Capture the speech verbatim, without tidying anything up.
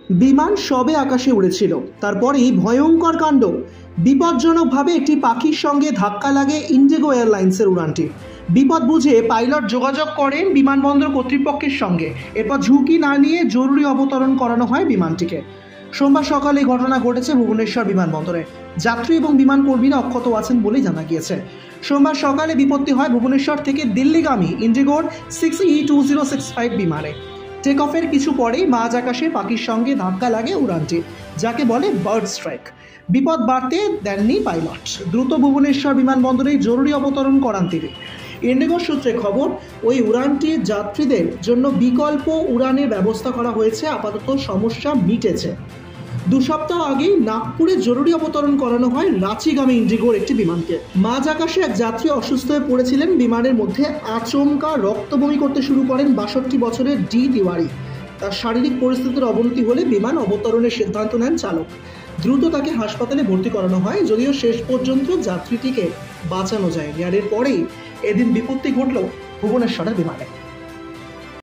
বিমান সবে আকাশে উড়েছিল, তারপরেই ভয়ঙ্কর কাণ্ড। বিপজ্জনকভাবে একটি পাখির সঙ্গে ধাক্কা লাগে ইন্ডিগো এয়ারলাইন্সের উড়ানটি। বিপদ বুঝে পাইলট যোগাযোগ করেন বিমানবন্দর কর্তৃপক্ষের সঙ্গে। এরপর ঝুঁকি না নিয়ে জরুরি অবতরণ করানো হয় বিমানটিকে। সোমবার সকালে এই ঘটনা ঘটেছে ভুবনেশ্বর বিমানবন্দরে। যাত্রী এবং বিমান কর্মীরা অক্ষত আছেন বলেই জানা গিয়েছে। সোমবার সকালে বিপত্তি হয় ভুবনেশ্বর থেকে দিল্লিগামী ইন্ডিগোর six E two zero six five বিমানে। টেক অফের কিছু পরেই মাঝ আকাশে পাখির সঙ্গে ধাক্কা লাগে উড়ানটি, যাকে বলে বার্ড স্ট্রাইক। বিপদ বাড়তে দেননি পাইলট, দ্রুত ভুবনেশ্বর বিমানবন্দরে জরুরি অবতরণ করান তিনি। ইন্ডিগো সূত্রে খবর, ওই উড়ানটির যাত্রীদের জন্য বিকল্প উড়ানের ব্যবস্থা করা হয়েছে। আপাতত সমস্যা মিটেছে। দু সপ্তাহ আগেই নাগপুরে জরুরি অবতরণ করানো হয় রাঁচিগামী ইন্ডিগোর একটি বিমানকে। মাঝ আকাশে এক যাত্রী অসুস্থ হয়ে পড়েছিলেন। বিমানের মধ্যে আচমকা রক্তবমি করতে শুরু করেন বাষট্টি বছরের ডি তিওয়ারি। তার শারীরিক পরিস্থিতির অবনতি হলে বিমান অবতরণের সিদ্ধান্ত নেন চালক। দ্রুত তাকে হাসপাতালে ভর্তি করানো হয়, যদিও শেষ পর্যন্ত যাত্রীটিকে বাঁচানো যায়নি। আর এরপরেই এদিন বিপত্তি ঘটল ভুবনেশ্বরের বিমানে।